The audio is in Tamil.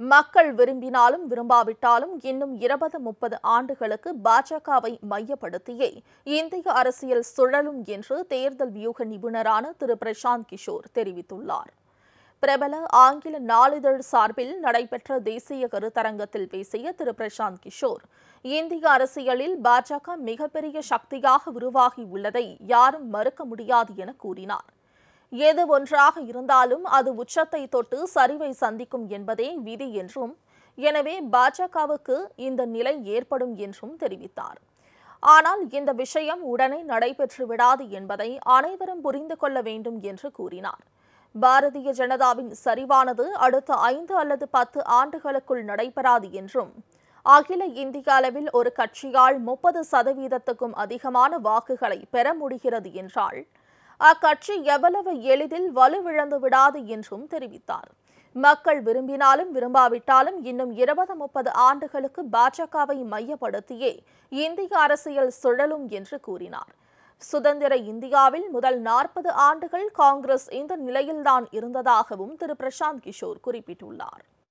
மக்கள் விரும்பினாலும் விரும்பாவிட்டாலும் இன்னும் 20-30 ஆண்டுகளுக்கு பாஜகவை மையப்படுத்தியே இந்திய அரசியல் சுழலும் என்று தேர்தல் வியூக நிபுணரான திரு பிரசாந்த் கிஷோர் தெரிவித்துள்ளார். பிரபல ஆங்கில நாளிதழ் சார்பில் நடைபெற்ற தேசிய கருத்தரங்கத்தில் பேசிய திரு பிரசாந்த் கிஷோர், இந்திய அரசியலில் பாஜக மிகப்பெரிய சக்தியாக உருவாகி உள்ளதை யாரும் மறுக்க முடியாது என கூறினார். எது ஒன்றாக இருந்தாலும் அது உச்சத்தை தொட்டு சரிவை சந்திக்கும் என்பதே விதி என்றும், எனவே பாஜகவுக்கு இந்த நிலை ஏற்படும் என்றும் தெரிவித்தார். ஆனால் இந்த விஷயம் உடனே நடைபெற்று விடாது என்பதை அனைவரும் புரிந்து கொள்ள வேண்டும் என்று கூறினார். பாரதிய ஜனதாவின் சரிவானது அடுத்த 5 அல்லது 10 ஆண்டுகளுக்குள் நடைபெறாது என்றும், அகில இந்திய அளவில் ஒரு கட்சியால் 30%க்கும் அதிகமான வாக்குகளை பெற முடிகிறது என்றால் அக்கட்சி எவ்வளவு எளிதில் வலுவிழந்து விடாது என்றும் தெரிவித்தார். மக்கள் விரும்பினாலும் விரும்பாவிட்டாலும் இன்னும் 20-30 ஆண்டுகளுக்கு பாஜகவை மையப்படுத்தியே இந்திய அரசியல் சுழலும் என்று கூறினார். சுதந்திர இந்தியாவில் முதல் 40 ஆண்டுகள் காங்கிரஸ் இந்த நிலையில்தான் இருந்ததாகவும் திரு பிரசாந்த் கிஷோர் குறிப்பிட்டுள்ளார்.